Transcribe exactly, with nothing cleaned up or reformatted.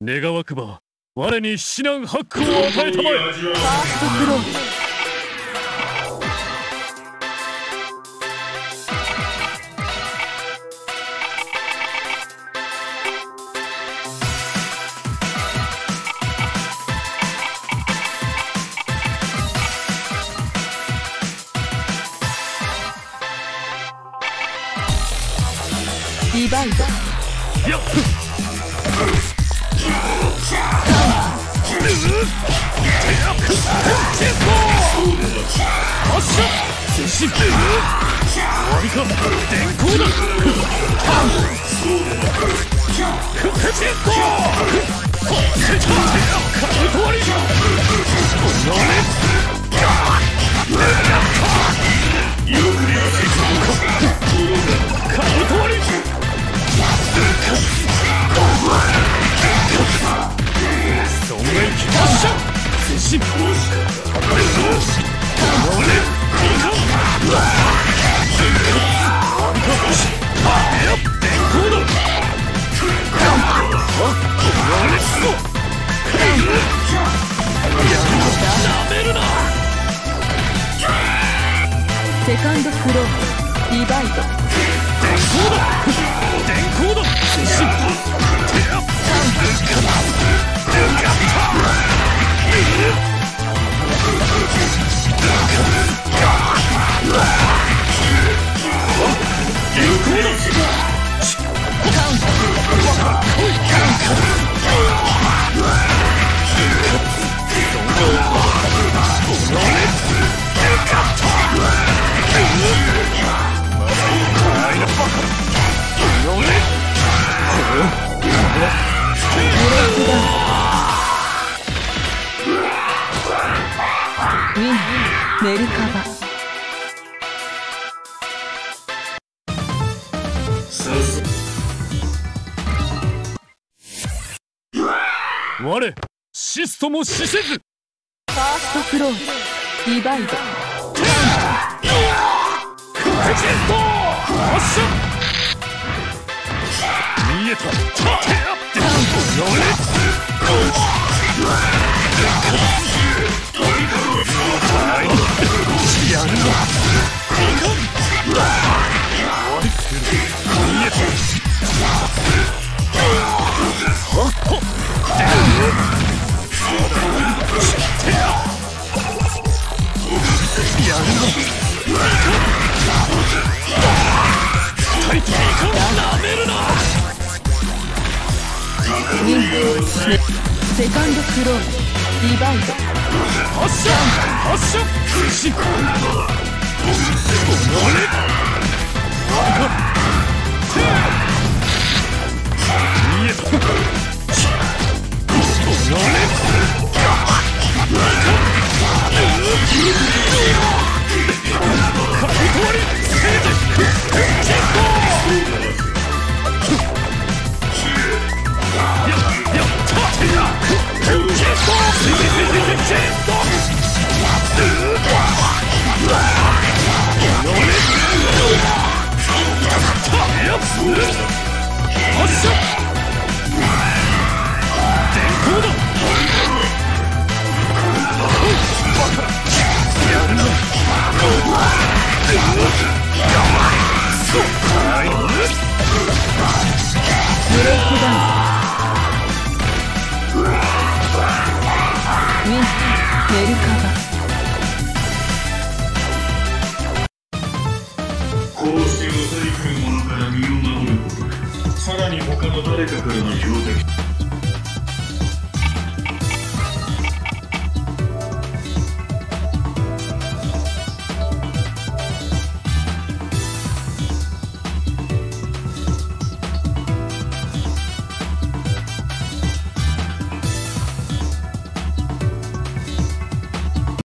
願わくば我に至難ハックを与えたまえ。ファーストクローズ。ディバイド。やっセカンドクローズ。ディバイド。電光だ電光だウィンメルカバ。我シストも死せず。ファーストクローズ。ディバイド。見えた。やるぞ。セカンドクローズ。ディバイド。発射発射推進。見えた。 こうして襲い来る者から身を守ること、さらに他の誰かからの標的